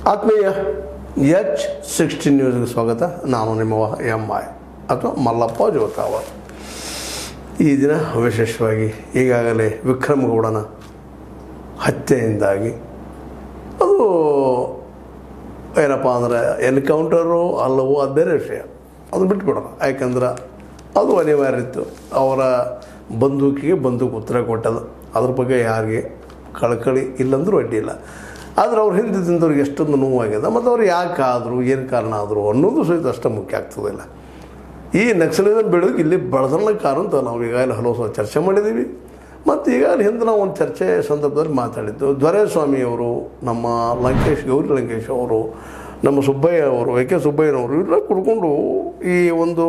ಆತ್ಮೀಯ H16 ನ್ಯೂಸ್ಗೆ ಸ್ವಾಗತ. ನಾನು ನಿಮ್ಮ MI ಅಥವಾ ಮಲ್ಲಪ್ಪ ಜೋತಾವರ್. ಈ ದಿನ ವಿಶೇಷವಾಗಿ ಈಗಾಗಲೇ ವಿಕ್ರಮ್ ಗೌಡನ ಹತ್ಯೆಯಿಂದಾಗಿ ಅದು ಏನಪ್ಪ ಅಂದರೆ ಎನ್ಕೌಂಟರು ಅಲ್ಲವೋ ಅದು ಬೇರೆ ವಿಷಯ, ಅದು ಬಿಟ್ಬಿಡೋಣ. ಯಾಕಂದ್ರೆ ಅದು ಅನಿವಾರ್ಯ ಇತ್ತು. ಅವರ ಬಂದೂಕಿಗೆ ಬಂದೂಕು ಉತ್ತರ ಕೊಟ್ಟದು. ಅದ್ರ ಬಗ್ಗೆ ಯಾರಿಗೆ ಕಳಕಳಿ ಇಲ್ಲಂದ್ರೂ ಅಡ್ಡಿ ಇಲ್ಲ. ಆದರೆ ಅವ್ರು ಹಿಂದೆ ತಿಂದವ್ರಿಗೆ ಎಷ್ಟೊಂದು ನೋವಾಗಿದೆ, ಮತ್ತು ಅವ್ರು ಯಾಕೆ ಆದರು, ಏನು ಕಾರಣ ಆದರು ಅನ್ನೋದು ಸಹಿತ ಅಷ್ಟೇ ಮುಖ್ಯ ಆಗ್ತದಿಲ್ಲ. ಈ ನಕ್ಸಲಿಸಮ್ ಬೆಳಗ್ಗೆ ಇಲ್ಲಿ ಬೆಳೆದನ್ನ ಕಾರಣ ಅಂತ ನಾವು ಈಗಾಗಲೇ ಹಲವು ಸಲ ಚರ್ಚೆ ಮಾಡಿದ್ದೀವಿ. ಮತ್ತು ಈಗಾಗಲೇ ಹಿಂದೆ ನಾವು ಒಂದು ಚರ್ಚೆ ಸಂದರ್ಭದಲ್ಲಿ ಮಾತಾಡಿದ್ದು, ದೊರೆಸ್ವಾಮಿಯವರು, ನಮ್ಮ ಗೌರಿ ಲಂಕೇಶ್ ಅವರು, ನಮ್ಮ ಸುಬ್ಬಯ್ಯ ಅವರು, ಕೆ ಸುಬ್ಬಯ್ಯನವರು ಇವರೆಲ್ಲ ಕುಡ್ಕೊಂಡು ಈ ಒಂದು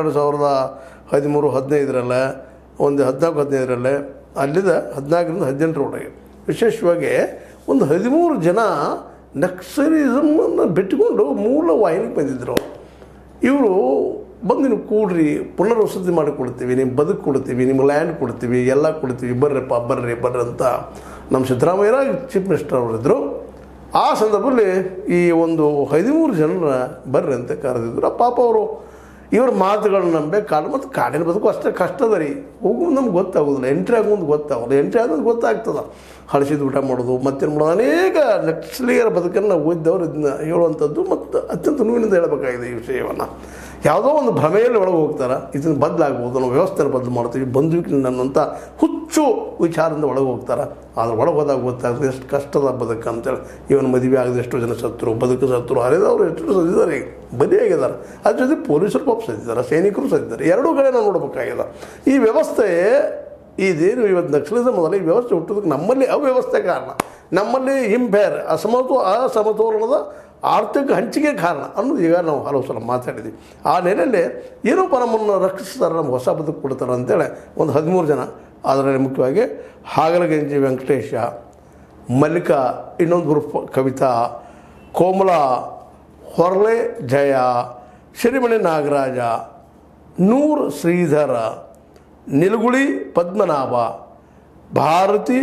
2013-15 ಒಂದು 14-15 ಅಲ್ಲಿದ್ದ 14-18 ವಿಶೇಷವಾಗಿ ಒಂದು 13 ಜನ ನಕ್ಸಲಿಸಮನ್ನು ಬಿಟ್ಟುಕೊಂಡು ಮೂಲ ವಾಹಿನಿಗೆ ಬಂದಿದ್ದರು. ಇವರು ಬಂದು ನೀವು ಕೂಡ್ರಿ, ಪುನರ್ವಸತಿ ಮಾಡಿಕೊಡ್ತೀವಿ, ನಿಮ್ಮ ಬದುಕು ಕೊಡ್ತೀವಿ, ನಿಮ್ಮ ಲ್ಯಾಂಡ್ ಕೊಡ್ತೀವಿ, ಎಲ್ಲ ಕೊಡ್ತೀವಿ, ಬರ್ರಿಪ್ಪ ಬರ್ರಿ ಅಂತ ನಮ್ಮ ಸಿದ್ದರಾಮಯ್ಯ ಚೀಫ್ ಮಿನಿಸ್ಟರ್ ಅವರಿದ್ದರು. ಆ ಸಂದರ್ಭದಲ್ಲಿ ಈ ಒಂದು 13 ಜನರ ಬರ್ರಿ ಅಂತ ಕರೆದಿದ್ರು. ಪಾಪ ಅವರು ಇವ್ರ ಮಾತುಗಳನ್ನ ನಂಬೆ ಮತ್ತು ಕಾಡಿನ ಬದುಕು ಅಷ್ಟೇ ಕಷ್ಟದ ರೀ. ಹೋಗೋದು ನಮ್ಗೆ ಗೊತ್ತಾಗೋದಿಲ್ಲ, ಎಂಟ್ರಿ ಆಗೋದು ಗೊತ್ತಾಗೋದು, ಎಂಟ್ರಿ ಆಗೋದು ಗೊತ್ತಾಗ್ತದೆ. ಹಳಸಿದ ಊಟ ಮಾಡೋದು, ಮತ್ತೇನು ಮಾಡೋದು, ಅನೇಕ ನಕ್ಸಲೀಯರ ಬದುಕನ್ನು ನಾವು ಓದಿದವರು ಇದನ್ನ ಹೇಳುವಂಥದ್ದು ಮತ್ತು ಅತ್ಯಂತ ನೋವಿನಿಂದ ಹೇಳಬೇಕಾಗಿದೆ ಈ ವಿಷಯವನ್ನು. ಯಾವುದೋ ಒಂದು ಭ್ರಮೆಯಲ್ಲಿ ಒಳಗೆ ಹೋಗ್ತಾರೆ, ಇದನ್ನು ಬದಲಾಗ್ಬೋದು, ನಾವು ವ್ಯವಸ್ಥೆಯನ್ನು ಬದಲು ಮಾಡ್ತೀವಿ, ಬಂದೂಕಿನ ಅನ್ನೋಂಥ ಹುಚ್ಚು ವಿಚಾರದಿಂದ ಒಳಗೆ ಹೋಗ್ತಾರೆ. ಆದರೆ ಒಳಗೆ ಹೋದಾಗ ಗೊತ್ತಾಗ್ತದೆ ಎಷ್ಟು ಕಷ್ಟದ ಬದುಕು ಅಂತೇಳಿ. ಇವನು ಮದುವೆ ಆಗದೆ ಎಷ್ಟೋ ಜನ ಸತ್ತರು, ಬದುಕು ಸತ್ತರು, ಹರಿದವರು ಎಷ್ಟು ಸತ್ತಿದ್ದಾರೆ, ಬಲಿಯಾಗಿದ್ದಾರೆ. ಅದ್ರ ಜೊತೆ ಪೊಲೀಸರು ಪಾಪ ಸತ್ತಿದ್ದಾರೆ, ಸೈನಿಕರು ಸತ್ತಿದ್ದಾರೆ. ಎರಡೂ ಕಡೆ ನಾವು ನೋಡಬೇಕಾಗಿದೆ. ಈ ವ್ಯವಸ್ಥೆ ಇದೇನು ಇವತ್ತು ನಕ್ಸಲಿಸಮ್ ಮೊದಲು ಈ ವ್ಯವಸ್ಥೆ ಹುಟ್ಟೋದಕ್ಕೆ ನಮ್ಮಲ್ಲಿ ಅವ್ಯವಸ್ಥೆ ಕಾರಣ, ನಮ್ಮಲ್ಲಿ ಇಂಪೇರ್ ಅಸಮತೋಲನದ ಆರ್ಥಿಕ ಹಂಚಿಕೆ ಕಾರಣ ಅನ್ನೋದು ಈಗ ನಾವು ಹಲವು ಸಲ ಮಾತಾಡಿದ್ವಿ. ಆ ನೆಲೆಯಲ್ಲಿ ಏನಪ್ಪ ನಮ್ಮನ್ನು ರಕ್ಷಿಸ್ತಾರೆ, ನಮ್ಗೆ ಹೊಸ ಬದುಕು ಕೊಡ್ತಾರೆ ಅಂತೇಳಿ ಒಂದು 13 ಜನ, ಅದರಲ್ಲಿ ಮುಖ್ಯವಾಗಿ ಹಾಗಲಗಂಜಿ ವೆಂಕಟೇಶ, ಮಲ್ಲಿಕಾ, ಇನ್ನೊಂದು ಗ್ರೂಪ್ ಕವಿತಾ, ಕೋಮಲಾ, ಹೊರಳೆ ಜಯ, ಶ್ರೀಮಣಿ ನಾಗರಾಜ, ನೂರ್ ಶ್ರೀಧರ, ನಿಲುಗುಳಿ ಪದ್ಮನಾಭ, ಭಾರತಿ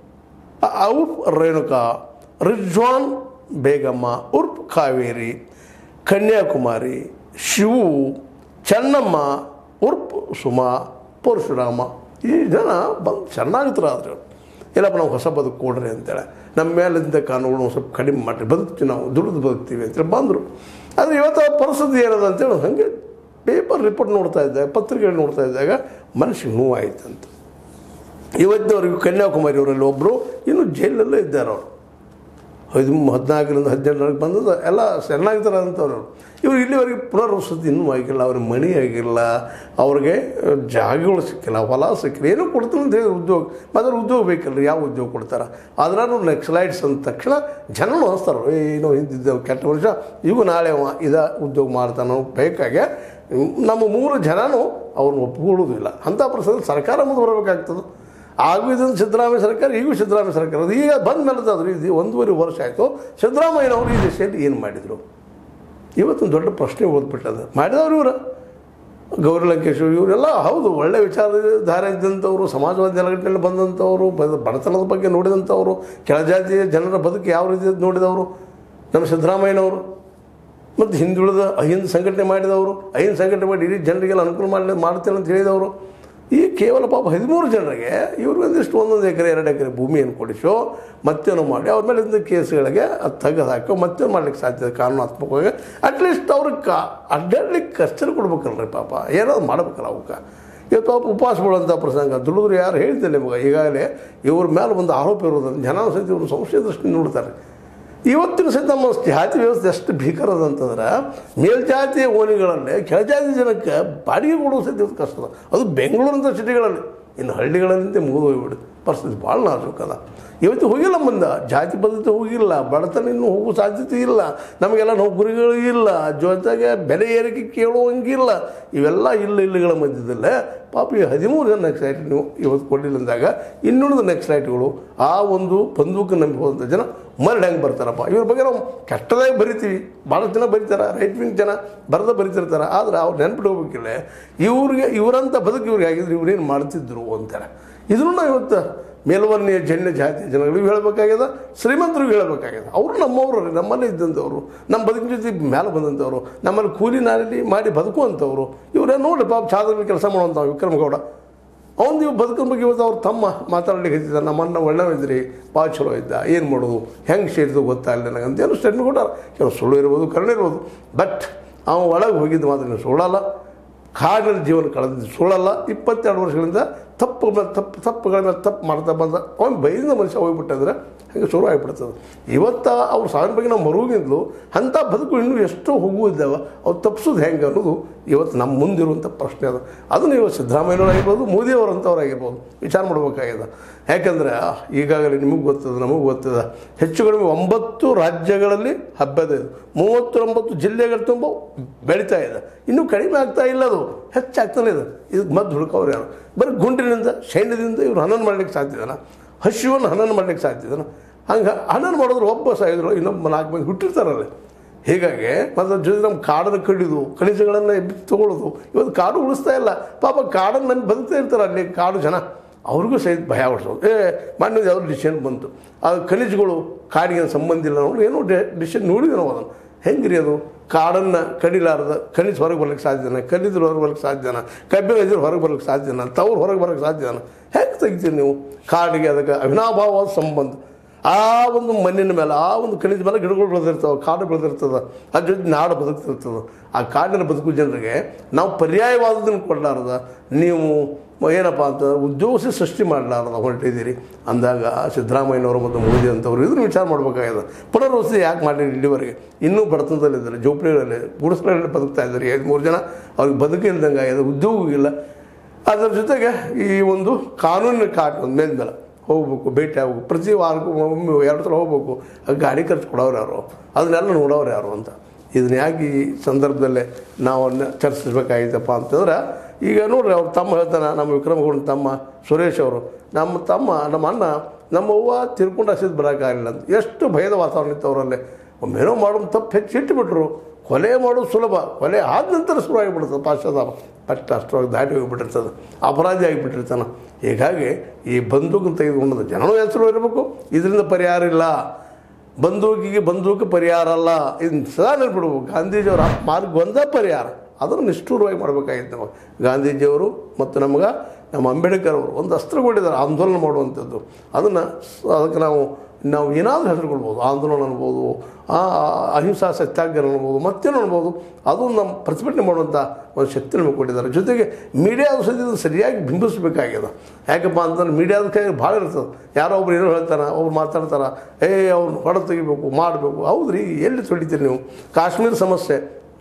ಔರ್ಫ್ ರೇಣುಕಾ, ರಿಜ್ವಾನ್ ಬೇಗಮ್ಮ ಉರ್ಫ್ ಕಾವೇರಿ, ಕನ್ಯಾಕುಮಾರಿ, ಶಿವು, ಚೆನ್ನಮ್ಮ ಉರ್ಫ್ ಸುಮಾ, ಪರಶುರಾಮ, ಈ ಜನ ಬಂದು ಚೆನ್ನಾಗಿತ್ತರಾದ್ರು. ಇಲ್ಲಪ್ಪ ನಾವು ಹೊಸ ಬದುಕು ಕೊಡ್ರಿ ಅಂತೇಳಿ, ನಮ್ಮ ಮೇಲಿದ್ದ ಕಾನೂನು ಸ್ವಲ್ಪ ಕಡಿಮೆ ಮಾಡಿರಿ, ಬದುಕ್ತೀವಿ, ನಾವು ದುಡಿದು ಬದುಕ್ತೀವಿ ಅಂತೇಳಿ ಬಂದರು. ಆದರೆ ಇವತ್ತು ಪರಿಸ್ಥಿತಿ ಏನದ ಅಂತೇಳಿ ಹಾಗೆ ಪೇಪರ್ ರಿಪೋರ್ಟ್ ನೋಡ್ತಾ ಇದ್ದಾಗ, ಪತ್ರಿಕೆಗಳು ನೋಡ್ತಾ ಇದ್ದಾಗ ಮನಸ್ಸಿಗೆ ನೋವಾಯ್ತಂತ. ಇವತ್ತಿನವ್ರಿಗೆ ಕನ್ಯಾಕುಮಾರಿ ಅವರಲ್ಲಿ ಒಬ್ಬರು ಇನ್ನೂ ಜೈಲಲ್ಲೇ ಇದ್ದಾರೆ. ಅವರು 14-18 ಬಂದದ್ದು ಎಲ್ಲ ಚೆನ್ನಾಗಿದ್ದಾರೆ ಅಂತವ್ರು. ಇವರು ಇಲ್ಲಿವರೆಗೆ ಪುನರ್ವಸತಿ ಇನ್ನೂ ಆಗಿಲ್ಲ, ಅವ್ರಿಗೆ ಮಣಿ ಆಗಿಲ್ಲ, ಅವ್ರಿಗೆ ಜಾಗಗಳು ಸಿಕ್ಕಿಲ್ಲ, ಹೊಲ ಸಿಕ್ಕಿಲ್ಲ, ಏನೂ ಕೊಡ್ತಾರೆ ಅಂತ ಹೇಳಿ ಉದ್ಯೋಗ. ಮತ್ತು ಉದ್ಯೋಗ ಬೇಕಲ್ಲ, ಯಾವ ಉದ್ಯೋಗ ಕೊಡ್ತಾರೆ? ಆದ್ರೂ ನಕ್ಸಲೈಟ್ಸ್ ಅಂದ ತಕ್ಷಣ ಜನನು ಅನಿಸ್ತಾರೆ, ಏನೋ ಹಿಂದಿದ್ದೇವೆ ಕೆಟ್ಟ ವರ್ಷ, ಇವು ನಾಳೆ ಉದ್ಯೋಗ ಮಾಡ್ತಾನೋ ಬೇಕಾಗೆ ನಮ್ಮ 3 ಜನನೂ ಅವ್ರನ್ನ ಒಪ್ಪಿಕೊಳ್ಳೋದಿಲ್ಲ. ಅಂಥ ಪರಿಸ್ಥಿತಿ ಸರ್ಕಾರ ಮುಂದೆ ಬರಬೇಕಾಗ್ತದೆ. ಹಾಗೂ ಇದನ್ನು ಸಿದ್ದರಾಮಯ್ಯ ಸರ್ಕಾರ, ಈಗೂ ಸಿದ್ದರಾಮಯ್ಯ ಸರ್ಕಾರ, ಅದು ಈಗ ಬಂದ ಮೇಲದಾದ್ರು ಇದು 1.5 ವರ್ಷ ಆಯಿತು. ಸಿದ್ದರಾಮಯ್ಯನವರು ಈ ದಿಶೆಯಲ್ಲಿ ಏನು ಮಾಡಿದರು? ಇವತ್ತೊಂದು ದೊಡ್ಡ ಪ್ರಶ್ನೆ ಓದ್ಬಿಟ್ಟದ. ಮಾಡಿದವರು ಇವರು ಗೌರಿ ಲಂಕೇಶ್ ಇವರೆಲ್ಲ ಹೌದು, ಒಳ್ಳೆ ವಿಚಾರಧಾರೆ ಇದ್ದಂಥವ್ರು, ಸಮಾಜವಾದಿ ನೆಲಗಟ್ಟಿನಲ್ಲಿ ಬಂದಂಥವ್ರು, ಬಡತನದ ಬಗ್ಗೆ ನೋಡಿದಂಥವ್ರು, ಕೆಳಜಾತಿಯ ಜನರ ಬದುಕು ಯಾವ ರೀತಿ ನೋಡಿದವರು ನಮ್ಮ ಸಿದ್ದರಾಮಯ್ಯನವರು. ಮತ್ತು ಹಿಂದುಳಿದ ಅಹಿಂದ ಸಂಘಟನೆ ಮಾಡಿದವರು, ಅಹಿಂದ ಸಂಘಟನೆ ಮಾಡಿ ಇಡೀ ಜನರಿಗೆಲ್ಲ ಅನುಕೂಲ ಮಾಡ್ತೇನೆ ಅಂತ ಹೇಳಿದವರು. ಈ ಕೇವಲ ಪಾಪ 13 ಜನರಿಗೆ ಇವರು ಒಂದಿಷ್ಟು 1 ಎಕರೆ 2 ಎಕರೆ ಭೂಮಿಯನ್ನು ಕೊಡಿಸೋ ಮತ್ತೇನೋ ಮಾಡಿ ಅವ್ರ ಮೇಲೆ ಕೇಸ್ಗಳಿಗೆ ಅದು ತೆಗೆದು ಹಾಕೋ ಮತ್ತೇನು ಮಾಡ್ಲಿಕ್ಕೆ ಸಾಧ್ಯ ಕಾನೂನಾತ್ಮಕವಾಗಿ. ಅಟ್ಲೀಸ್ಟ್ ಅವ್ರಿಗೆ ಅಡ್ಡಾಡ್ಲಿಕ್ಕೆ ಕಷ್ಟ ಕೊಡ್ಬೇಕಲ್ರಿ ಪಾಪ, ಏನಾದ್ರು ಮಾಡ್ಬೇಕಲ್ಲ ಅವಕ್ಕೆ. ಇವತ್ತು ಪಾಪ ಉಪವಾಸಗಳಂಥ ಪ್ರಸಂಗ ದುಡಿದ್ರು ಯಾರು ಹೇಳ್ತಿಲ್ಲ ನಿಮಗೆ. ಈಗಾಗಲೇ ಇವ್ರ ಮೇಲೆ ಒಂದು ಆರೋಪ ಇರೋದನ್ನು ಜನ ಸಹಿತ ಇವರು ಸಂಶಯ ದೃಷ್ಟಿ ನೋಡ್ತಾರೆ. ಇವತ್ತಿನ ಸಹಿತ ನಮ್ಮ ಜಾತಿ ವ್ಯವಸ್ಥೆ ಎಷ್ಟು ಭೀಕರದ ಅಂತಂದ್ರೆ, ಮೇಲ್ಜಾತಿಯ ಓಣಿಗಳಲ್ಲೇ ಕೆಳಜಾತಿ ಜನಕ್ಕೆ ಬಾಡಿಗೆ ಕೊಡೋ ಸಹಿತ ಕಷ್ಟದ. ಅದು ಬೆಂಗಳೂರಂಥ ಸಿಟಿಗಳಲ್ಲಿ, ಇನ್ನು ಹಳ್ಳಿಗಳಲ್ಲಿಂದ ಮುಗಿದು ಹೋಗಿಬಿಡುತ್ತೆ. ಪರಿಸ್ಥಿತಿ ಭಾಳ ನಾಜೂಕದ. ಇವತ್ತು ಹೋಗಿಲ್ಲ, ಮುಂದೆ ಜಾತಿ ಪದ್ಧತಿ ಹೋಗಿಲ್ಲ, ಬಡತನ ಇನ್ನೂ ಹೋಗೋ ಸಾಧ್ಯತೆ ಇಲ್ಲ, ನಮಗೆಲ್ಲ ನೌಕರಿಗಳು ಇಲ್ಲ, ಜೊತೆಗೆ ಬೆಲೆ ಏರಿಕೆ ಕೇಳುವಂಗಿಲ್ಲ. ಇವೆಲ್ಲ ಇಲ್ಲಿಗಳ ಮಧ್ಯದಲ್ಲೇ ಪಾಪ ಈ 13 ಜನ ನಕ್ಸಲೈಟ್ ನೀವು ಇವತ್ತು ಕೊಡಲಿಲ್ಲ ಅಂದಾಗ ಇನ್ನುಳಿದ ನಕ್ಸಲೈಟ್ಗಳು ಆ ಒಂದು ಬಂದೂಕು ನಂಬಿ ಹೋದಂಥ ಜನ ಮರಳಿ ಹೆಂಗೆ ಬರ್ತಾರಪ್ಪ? ಇವ್ರ ಬಗ್ಗೆ ನಾವು ಕೆಟ್ಟದಾಗಿ ಬರಿತೀವಿ, ಭಾಳಷ್ಟು ಜನ ಬರೀತಾರೆ, ರೈಟ್ ವಿಂಗ್ ಜನ ಬರಿತಿರ್ತಾರೆ. ಆದರೆ ಅವ್ರು ನೆನ್ಪಿಟ್ಟು ಹೋಗ್ಬೇಕಿಲ್ಲ ಇವರಂಥ ಬದುಕು ಇವ್ರಿಗೆ ಆಗಿದ್ರೆ ಇವ್ರೇನು ಮಾಡ್ತಿದ್ರು ಅಂತಾರೆ. ಇದನ್ನು ನಾವು ಇವತ್ತು ಮೇಲ್ವರ್ಣೀಯ ಜನ್ಯ ಜಾತಿ ಜನಗಳಿಗೂ ಹೇಳಬೇಕಾಗ್ಯದ, ಶ್ರೀಮಂತರಿಗೂ ಹೇಳಬೇಕಾಗ್ಯದ. ಅವರು ನಮ್ಮವರು, ನಮ್ಮಲ್ಲೇ ಇದ್ದಂಥವ್ರು, ನಮ್ಮ ಬದುಕಿನ ಜೊತೆ ಮೇಲೆ ಬಂದಂಥವ್ರು, ನಮ್ಮಲ್ಲಿ ಕೂಲಿ ನಾಲಿ ಮಾಡಿ ಬದುಕುವಂಥವ್ರು. ಇವರೇ ನೋಡಿ ಪಾಪ ಛಾದಲ್ಲಿ ಕೆಲಸ ಮಾಡುವಂಥ ವಿಕ್ರಮಗೌಡ, ಅವ್ನು ನೀವು ಬದುಕಿನ ಬಗ್ಗೆ ಇವತ್ತು ಅವ್ರು ತಮ್ಮ ಮಾತಾಡಲಿಕ್ಕೆ ಹಚ್ಚಿದ, ನಮ್ಮನ್ನ ಒಳ್ಳೆವಿದ್ರಿ, ಭಾಳ ಚಲೋ ಇದ್ದ, ಏನು ಮಾಡೋದು, ಹೆಂಗೆ ಸೇರಿದು ಗೊತ್ತಾಗಲಿಲ್ಲ ನನಗೆ ಅಂತೇನು ಸ್ಟೇಟ್ಮೆಂಟ್ ಕೊಟ್ಟಾರ. ಕೆಲವು ಸುಳ್ಳು ಇರ್ಬೋದು, ಕರುಣೆ ಇರ್ಬೋದು, ಬಟ್ ಅವನು ಒಳಗೆ ಹೋಗಿದ್ದು ಮಾತ್ರ ನೀವು ಸುಳ್ಳಲ್ಲ, ಕಾಡಿನಲ್ಲಿ ಜೀವನ ಕಳೆದಿದ್ದು ಸುಳ್ಳಲ್ಲ. 22 ವರ್ಷಗಳಿಂದ ತಪ್ಪುಗಳ ಮೇಲೆ ತಪ್ಪು ಮಾಡ್ತಾ ಬಂದ ಅವನು ಬೈದಿಂದ ಮನುಷ್ಯ ಹೋಗ್ಬಿಟ್ಟಂದ್ರೆ ಹಾಗೆ ಶುರು ಆಗಿಬಿಡ್ತದೆ. ಇವತ್ತು ಅವ್ರು ಸಾವಿನ ಬಗ್ಗೆ ನಾವು ಮರುಗಿಂದಲೂ ಅಂಥ ಬದುಕು ಇನ್ನೂ ಎಷ್ಟೋ ಹೋಗುವುದಿದ್ದಾವೆ, ಅವ್ರು ತಪ್ಪಿಸೋದು ಹೆಂಗೆ ಅನ್ನೋದು ಇವತ್ತು ನಮ್ಮ ಮುಂದಿರುವಂಥ ಪ್ರಶ್ನೆ ಅದು. ಅದನ್ನು ಇವತ್ತು ಸಿದ್ದರಾಮಯ್ಯನವರಾಗಿರ್ಬೋದು, ಮೋದಿಯವರಂಥವ್ರಾಗಿರ್ಬೋದು ವಿಚಾರ ಮಾಡಬೇಕಾಗಿದೆ. ಯಾಕಂದರೆ ಈಗಾಗಲೇ ನಿಮಗೆ ಗೊತ್ತದ, ನಮಗೆ ಗೊತ್ತದ, ಹೆಚ್ಚು ಕಡಿಮೆ 9 ರಾಜ್ಯಗಳಲ್ಲಿ ಹಬ್ಬದ ಇದು, 39 ಜಿಲ್ಲೆಗಳ ತುಂಬ ಬೆಳೀತಾ ಇದೆ. ಇನ್ನೂ ಕಡಿಮೆ ಆಗ್ತಾ ಇಲ್ಲ, ಅದು ಹೆಚ್ಚಾಗ್ತಾನೆ ಇದೆ. ಇದಕ್ಕೆ ಮದ್ದು ಹುಡುಕವ್ರು ಯಾರು? ಬರೀ ಗುಂಡಿನಿಂದ ಸೈನ್ಯದಿಂದ ಇವ್ರು ಹನನ ಮಾಡಲಿಕ್ಕೆ ಸಾಧ್ಯದನ? ಹಸಿವನ್ನು ಹನನ ಮಾಡಲಿಕ್ಕೆ ಸಾಧ್ಯದನ? ಹಂಗೆ ಹನನ ಮಾಡಿದ್ರು ಒಬ್ಬ ಸಾಯಿದ್ರು, ಇನ್ನೊಬ್ಬ 4 ಮಂದಿ ಹುಟ್ಟಿರ್ತಾರಲ್ಲ. ಹೀಗಾಗಿ ಮತ್ತು ಜೊತೆ ನಮ್ಮ ಕಾಡನ್ನು ಕಡಿದು ಖನಿಜಗಳನ್ನು ತೊಗೊಳ್ಳೋದು, ಇವತ್ತು ಕಾಡು ಉಳಿಸ್ತಾ ಇಲ್ಲ. ಪಾಪ ಕಾಡನ್ನು ನಂಬಿ ಬದುಕ್ತಾ ಇರ್ತಾರೆ ಅಲ್ಲಿ ಕಾಡು ಜನ, ಅವ್ರಿಗೂ ಸಹಿತ ಭಯ ಹೊಡ್ಸೋದು. ಮಣ್ಣಿಂದ ಯಾವ್ದು ಡಿಸಿಷನ್ ಬಂತು, ಆ ಖನಿಜಗಳು ಕಾಡಿಗೆ ಸಂಬಂಧ ಇಲ್ಲ ಅನ್ನೋರು ಏನೋ ಡಿಸಿಷನ್ ನೋಡಿದ್ವಿ ನಾವು. ಅದನ್ನು ಹೆಂಗೆ ರೀ ಅದು? ಕಾಡನ್ನು ಕಡಿಲಾರ್ದ ಖನಿಜ ಹೊರಗೆ ಬರ್ಲಿಕ್ಕೆ ಸಾಧ್ಯನ? ಕಲ್ಲಿದ್ರು ಹೊರಗೆ ಬರ್ಲಿಕ್ಕೆ ಸಾಧ್ಯನ? ಕಬ್ಬಿನ ಇದ್ರು ಹೊರಗೆ ಬರ್ಲಿಕ್ಕೆ ಸಾಧ್ಯನ? ತವ್ರು ಹೊರಗೆ ಬರ್ಲಿಕ್ಕೆ ಸಾಧ್ಯನ? ಹೆಂಗೆ ತೆಗಿತೀರಿ ನೀವು? ಕಾಡಿಗೆ ಅದಕ್ಕೆ ಅವಿನಾಭಾವವಾದ ಸಂಬಂಧ. ಆ ಒಂದು ಮಣ್ಣಿನ ಮೇಲೆ, ಆ ಒಂದು ಖನಿಜ ಮೇಲೆ ಗಿಡಗಳು ಬೆಳೆದಿರ್ತವೆ, ಕಾಡು ಬೆಳೆದಿರ್ತದೆ, ಅದ್ರ ಜೊತೆ ನಾಡು ಬದುಕ್ತಿರ್ತದೆ. ಆ ಕಾಡಿನ ಬದುಕು ಜನರಿಗೆ ನಾವು ಪರ್ಯಾಯವಾದದನ್ನು ಕೊಡಲಾರ್ದ, ನೀವು ಏನಪ್ಪ ಅಂತ ಉದ್ಯೋಗ ಸೃಷ್ಟಿ ಮಾಡಲಾರ್ದ ಹೊರಟಿದ್ದೀರಿ ಅಂದಾಗ ಸಿದ್ದರಾಮಯ್ಯನವರು ಮತ್ತು ಮೋದಿ ಅಂತವರು ಇದನ್ನು ವಿಚಾರ ಮಾಡಬೇಕಾಗಿದೆ. ಪುನರ್ವಸತಿ ಯಾಕೆ ಮಾಡಿ ಇಲ್ಲಿವರೆಗೆ? ಇನ್ನೂ ಬಡತನದಲ್ಲಿದ್ದಾರೆ, ಜೋಪಡಿಗಳಲ್ಲಿ ಗುಡಿಸಲಲ್ಲಿ ಬದುಕ್ತಾ ಇದ್ದಾರೆ 2-3 ಜನ. ಅವ್ರಿಗೆ ಬದುಕಿಲ್ದಂಗೆ ಆಗಿದೆ, ಉದ್ಯೋಗ ಇಲ್ಲ. ಅದರ ಜೊತೆಗೆ ಈ ಒಂದು ಕಾನೂನಿನ ಕಾಟ ಒಂದು ಮೇಲ್ಮೇಲೆ ಹೋಗ್ಬೇಕು, ಭೇಟಿ ಆಗ್ಬೇಕು, ಪ್ರತಿ ವಾರಕ್ಕೂ ಒಮ್ಮೆ 2 ಸಲ ಹೋಗ್ಬೇಕು. ಗಾಡಿ ಖರ್ಚು ಕೊಡೋರು ಯಾರು? ಅದನ್ನೆಲ್ಲ ನೋಡೋರು ಯಾರು ಅಂತ ಇದನ್ನ ಯಾಕೆ ಈ ಸಂದರ್ಭದಲ್ಲೇ ನಾವು ಚರ್ಚಿಸ್ಬೇಕಾಗಿತ್ತಪ್ಪ ಅಂತಂದ್ರೆ, ಈಗ ನೋಡ್ರಿ ಅವ್ರು ತಮ್ಮ ಹೇಳ್ತಾನೆ, ನಮ್ಮ ವಿಕ್ರಮಗೌಡನ ತಮ್ಮ ಸುರೇಶ್ ಅವರು, ನಮ್ಮ ಅಣ್ಣ ನಮ್ಮ ಅವ್ವ ತಿರ್ಕೊಂಡು ಹಸಿದು ಬರೋಕ್ಕಾಗಲಿಲ್ಲ ಅಂತ ಎಷ್ಟು ಭಯದ ವಾತಾವರಣ ಇತ್ತು ಅವರಲ್ಲೇ. ಒಮ್ಮೆನೋ ಮಾಡೋದು ತಪ್ಪು ಹೆಚ್ಚು ಇಟ್ಟುಬಿಟ್ರು. ಕೊಲೆ ಮಾಡೋದು ಸುಲಭ, ಕೊಲೆ ಆದ ನಂತರ ಶುರು ಆಗಿಬಿಡ್ತದೆ ಪಾಶ್ಚಾತ್ತಾಪ. ಫಸ್ಟ್ ಅಷ್ಟರೊಳಗೆ ದಾಟಿ ಹೋಗಿಬಿಟ್ಟಿರ್ತದೆ, ಅಪರಾಧಿ ಆಗಿಬಿಟ್ಟಿರ್ತಾನೆ. ಹೀಗಾಗಿ ಈ ಬಂದೂಕನ್ನು ತೆಗೆದುಕೊಂಡದ್ದು ಜನನೂ ಹೆಸರು ಇರಬೇಕು, ಇದರಿಂದ ಪರಿಹಾರ ಇಲ್ಲ. ಬಂದೂಕು ಪರಿಹಾರ ಅಲ್ಲ, ಇದನ್ನು ಸದಾ ನೆನ್ಪಿಡ್ಬೇಕು. ಗಾಂಧೀಜಿಯವರ ಮಾರ್ಗ ಒಂದೇ ಪರಿಹಾರ, ಅದನ್ನು ನಿಷ್ಠೂರವಾಗಿ ಮಾಡಬೇಕಾಗಿತ್ತು ನಮಗೆ. ಗಾಂಧೀಜಿಯವರು ಮತ್ತು ನಮ್ಮ ಅಂಬೇಡ್ಕರ್ ಅವರು ಒಂದು ಅಸ್ತ್ರ ಕೊಟ್ಟಿದ್ದಾರೆ ಆಂದೋಲನ ಮಾಡುವಂಥದ್ದು. ಅದಕ್ಕೆ ನಾವು ಏನಾದರೂ ಹೆಸರು ಕೊಡ್ಬೋದು, ಆಂದೋಲನ ಅನ್ಬೋದು, ಅಹಿಂಸಾ ಸತ್ಯಾಗ್ರಹ ಅನ್ಬೋದು, ಮತ್ತೇನು ಅನ್ಬೋದು. ಅದು ನಮ್ಮ ಪ್ರತಿಭಟನೆ ಮಾಡುವಂಥ ಒಂದು ಶಕ್ತಿ ನಮಗೆ ಕೊಟ್ಟಿದ್ದಾರೆ. ಜೊತೆಗೆ ಮೀಡಿಯಾದ ಸದ್ಯದ ಸರಿಯಾಗಿ ಬಿಂಬಿಸಬೇಕಾಗ್ಯದ. ಯಾಕಪ್ಪ ಅಂತಂದ್ರೆ ಮೀಡಿಯಾದ ಕೈ ಭಾಳ ಇರ್ತದೆ. ಯಾರೋ ಒಬ್ರು ಏನೋ ಹೇಳ್ತಾನೆ, ಒಬ್ರು ಮಾತಾಡ್ತಾರೆ, ಅವ್ರನ್ನ ಹೊಡೆದು ತೆಗಿಬೇಕು, ಮಾಡಬೇಕು. ಹೌದ್ರಿ, ಎಲ್ಲಿ ತೊಳಿತೀರಿ ನೀವು? ಕಾಶ್ಮೀರ ಸಮಸ್ಯೆ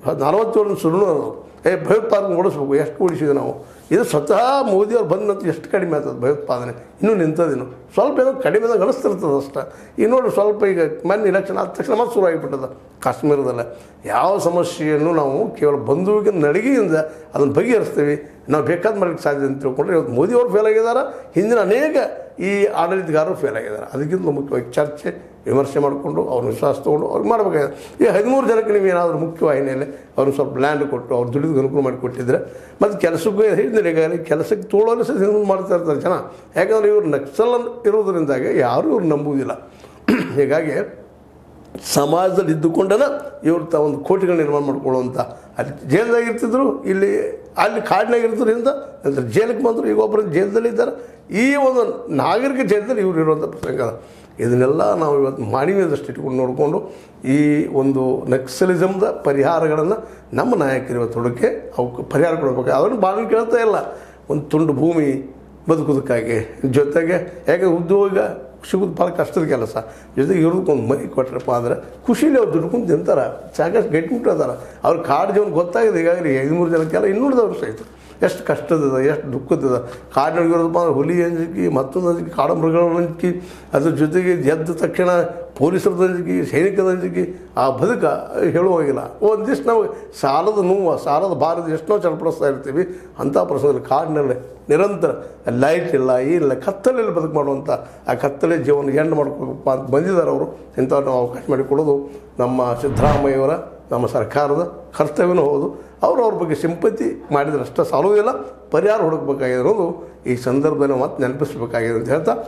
47 ಸುಳ್ಳು ಭಯೋತ್ಪಾದನೆ ಓಡಿಸ್ಬೇಕು. ಎಷ್ಟು ಓಡಿಸಿದ್ವಿ ನಾವು? ಇದು ಸ್ವತಃ ಮೋದಿಯವ್ರು ಬಂದಂತ ಎಷ್ಟು ಕಡಿಮೆ ಆಗ್ತದೆ ಭಯೋತ್ಪಾದನೆ, ಇನ್ನೂ ನಿಂತದೇನು ಸ್ವಲ್ಪ ಏನೋ ಕಡಿಮೆ ಅನಿಸ್ತಿರ್ತದೆ ಅಷ್ಟೇ. ಈಗ ನೋಡಿ ಸ್ವಲ್ಪ ಈಗ ಮೊನ್ನೆ ಇಲೆಕ್ಷನ್ ಆದ ತಕ್ಷಣ ಮತ್ತೆ ಶುರು ಆಗಿಬಿಟ್ಟದ ಕಾಶ್ಮೀರದಲ್ಲೇ. ಯಾವ ಸಮಸ್ಯೆಯನ್ನು ನಾವು ಕೇವಲ ಬಂದೂಕಿನ ನಡಿಗೆಯಿಂದ ಅದನ್ನು ಬಗೆಹರಿಸ್ತೀವಿ, ನಾವು ಬೇಕಾದ ಮಾಡಲಿಕ್ಕೆ ಸಾಧ್ಯ ಅಂತ ತಿಳ್ಕೊಂಡ್ರೆ ಇವತ್ತು ಮೋದಿಯವರು ಫೇಲ್ ಆಗಿದ್ದಾರೆ, ಹಿಂದಿನ ಅನೇಕ ಈ ಆಡಳಿತಗಾರರು ಫೇಲ್ ಆಗಿದ್ದಾರೆ. ಅದಕ್ಕಿಂತ ಮುಖ್ಯವಾಗಿ ಚರ್ಚೆ ವಿಮರ್ಶೆ ಮಾಡಿಕೊಂಡು ಅವ್ರ ವಿಶ್ವಾಸ ತೊಗೊಂಡು ಅವ್ರಿಗೆ ಮಾಡಬೇಕಾಗಿದೆ. ಈ 13 ಜನಕ್ಕೆ ನೀವು ಏನಾದರೂ ಮುಖ್ಯವಾಹಿನಿಯಲ್ಲಿ ಅವ್ರಿಗೆ ಸ್ವಲ್ಪ ಲ್ಯಾಂಡ್ ಕೊಟ್ಟು ಅವ್ರು ದುಡಿದು ಅನುಕೂಲ ಮಾಡಿಕೊಟ್ಟಿದ್ರೆ ಮತ್ತು ಕೆಲಸಕ್ಕೂ ಹಿಂದಿನ ಕೆಲಸಕ್ಕೆ ತೋಳಲು ಸಹ ಮಾಡ್ತಾ ಇರ್ತಾರೆ ಜನ. ಯಾಕಂದರೆ ಇವರು ನಕ್ಸಲ್ ಇರೋದ್ರಿಂದಾಗಿ ಯಾರೂ ಇವ್ರು ನಂಬುವುದಿಲ್ಲ. ಹೀಗಾಗಿ ಸಮಾಜದಲ್ಲಿ ಇದ್ದುಕೊಂಡನ ಇವ್ರು ಒಂದು ಕೋಟಿಗಳು ನಿರ್ಮಾಣ ಮಾಡ್ಕೊಳ್ಳುವಂಥ, ಅಲ್ಲಿ ಜೈಲ್ದಾಗಿರ್ತಿದ್ರು, ಅಲ್ಲಿ ಕಾಡಿನಾಗಿರ್ತಾರೆ ಇಂದ ನಂತರ ಜೈಲಿಗೆ ಬಂದರು. ಈಗ ಒಬ್ಬರು ಜೈಲದಲ್ಲಿದ್ದಾರೆ. ಈ ಒಂದು ನಾಗರಿಕ ಜೈಲದಲ್ಲಿ ಇವ್ರು ಇರುವಂಥ ಪ್ರಸಂಗ ಅದ. ಇದನ್ನೆಲ್ಲ ನಾವು ಇವತ್ತು ಮಾನವೀಯದಷ್ಟು ಇಟ್ಕೊಂಡು ನೋಡಿಕೊಂಡು ಈ ಒಂದು ನಕ್ಸಲಿಸಮ್ದ ಪರಿಹಾರಗಳನ್ನು ನಮ್ಮ ನಾಯಕರು ಇವತ್ತು ಹುಡುಕಿ ಅವಕ್ಕೆ ಪರಿಹಾರ ಕೊಡಬೇಕು. ಅದನ್ನು ಭಾಳ ಕೇಳ್ತಾ ಇಲ್ಲ. ಒಂದು ತುಂಡು ಭೂಮಿ ಬದುಕೋದಕ್ಕಾಗಿ, ಜೊತೆಗೆ ಯಾಕೆ ಉದ್ಯೋಗ ಸಿಗೋದು ಭಾಳ ಕಷ್ಟದ ಕೆಲಸ, ಜೊತೆಗೆ ಇರೋದಕ್ಕೊಂದು ಮನೆ ಕೊಟ್ಟರಪ್ಪ ಅಂದ್ರೆ ಖುಷಿಲಿ ಅವ್ರು ದುಡ್ಕೊಂಡು ತಿಂತಾರೆ, ಸಾಕಷ್ಟು ಗಟ್ಟಿಬಿಟ್ಟಿರ್ತಾರೆ. ಅವ್ರ ಕಾಡು ಜೀವನ ಗೊತ್ತಾಗಿದೆ. ಈಗಾಗಲೇ 5-3 ಜನಕ್ಕೆಲ್ಲ ಇನ್ನೂರಿದವ್ರು ಸಹಿತ ಎಷ್ಟು ಕಷ್ಟದಿದೆ, ಎಷ್ಟು ದುಃಖದಿದೆ. ಕಾಡಿನೊಳಗಿರೋದಪ್ಪ ಅಂದ್ರೆ ಹುಲಿ ಅಂಜಿಕೆ, ಮತ್ತೊಂದು ಅಂಜಿಕೆ, ಕಾಡು ಮೃಗಗಳ ಅಂಜಿಕೆ, ಅದ್ರ ಜೊತೆಗೆ ಎದ್ದ ತಕ್ಷಣ ಪೊಲೀಸರದ ಅಂಜಿಕೆ, ಸೈನಿಕದ ಅಂಜಿಕೆ. ಆ ಬದುಕ ಹೇಳುವಾಗಿಲ್ಲ. ಒಂದಿಷ್ಟು ನಾವು ಸಾಲದ ನೋವು, ಸಾಲದ ಭಾರದ ಎಷ್ಟು ನಾವು ಚಡಪಡಿಸ್ತಾ ಇರ್ತೀವಿ. ಅಂಥ ಪ್ರಸಂಗದಲ್ಲಿ ಕಾಡಿನಲ್ಲಿ ನಿರಂತರ ಲೈಟ್ ಇಲ್ಲ, ಇಲ್ಲ, ಕತ್ತಲೆಯಲ್ಲಿ ಬದುಕು ಮಾಡುವಂಥ ಆ ಕತ್ತಲೆ ಜೀವನ ಎಂಡ್ ಮಾಡ್ಕೋಬೇಕಪ್ಪ ಅಂತ ಬಂದಿದ್ದಾರೆ ಅವರು. ಇಂಥವ್ರು ನಾವು ಅವಕಾಶ ಮಾಡಿಕೊಡೋದು ನಮ್ಮ ಸಿದ್ದರಾಮಯ್ಯವರ, ನಮ್ಮ ಸರ್ಕಾರದ ಕರ್ತವ್ಯನೂ ಹೌದು. ಅವ್ರ ಬಗ್ಗೆ ಸಿಂಪತಿ ಮಾಡಿದ್ರೆ ಅಷ್ಟೇ ಸಾಲುವುದಿಲ್ಲ, ಪರಿಹಾರ ಹುಡುಕಬೇಕಾಗಿದೆ ಅನ್ನೋದು ಈ ಸಂದರ್ಭದಲ್ಲಿ ಮತ್ತೆ ನೆನಪಿಸಬೇಕಾಗಿದೆ ಅಂತ ಹೇಳ್ತಾ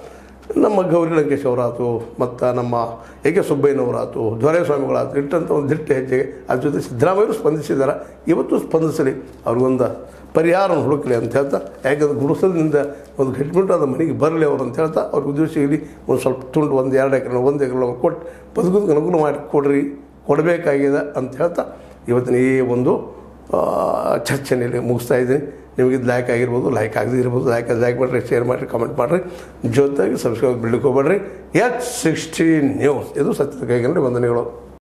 ನಮ್ಮ ಗೌರಿ ಲಂಕೇಶ್ ಅವರಾತು ಮತ್ತು ನಮ್ಮ ಎ ಕೆ ಸುಬ್ಬಯ್ಯನವರಾತು ದೊರೆಸ್ವಾಮಿಗಳಾತು ಇಟ್ಟಂಥ ಒಂದು ದಿಟ್ಟ ಹೆಜ್ಜೆಗೆ ಅದ್ರ ಜೊತೆ ಸಿದ್ದರಾಮಯ್ಯರು ಸ್ಪಂದಿಸಿದ್ದಾರೆ. ಇವತ್ತು ಸ್ಪಂದಿಸಲಿ, ಅವ್ರಿಗೊಂದು ಪರಿಹಾರವನ್ನು ಹುಡುಕಲಿ ಅಂತ ಹೇಳ್ತಾ, ಯಾಕಂದ್ರೆ ಗುಡಿಸಲಿನಿಂದ ಒಂದು ಗಟ್ಟಿಮುಟ್ಟಾದ ಮನೆಗೆ ಬರಲಿ ಅವರು ಅಂತ ಹೇಳ್ತಾ, ಅವ್ರ ಉದ್ದೇಶಿಗೆ ಒಂದು ಸ್ವಲ್ಪ ತುಂಡು 1-2 ಎಕರೆ 1 ಎಕರೆ ಕೊಟ್ಟು ಬದುಕೋದಕ್ಕೆ ಅನುಕೂಲ ಮಾಡಿ ಕೊಡಬೇಕಾಗಿದೆ ಅಂತ ಹೇಳ್ತಾ ಇವತ್ತಿನ ಈ ಒಂದು ಚರ್ಚೆಯಲ್ಲಿ ಮುಗಿಸ್ತಾ ಇದ್ದೀನಿ. ನಿಮಗೆ ಇದು ಲೈಕ್ ಆಗಿರ್ಬೋದು, ಲೈಕ್ ಆಗದೇ ಇರ್ಬೋದು. ಲೈಕ್ ಮಾಡಿರಿ, ಶೇರ್ ಮಾಡಿರಿ, ಕಮೆಂಟ್ ಮಾಡಿರಿ, ಜೊತೆಗೆ ಸಬ್ಸ್ಕ್ರೈಬ್ ಬಿಡ್ಲಿಕ್ಕೆ ಹೋಗ್ಬೇಡ್ರಿ. H16 ನ್ಯೂಸ್ ಇದು ಸತ್ಯದ ಕೈಗನ್ನಡಿ. ವಂದನೆಗಳು.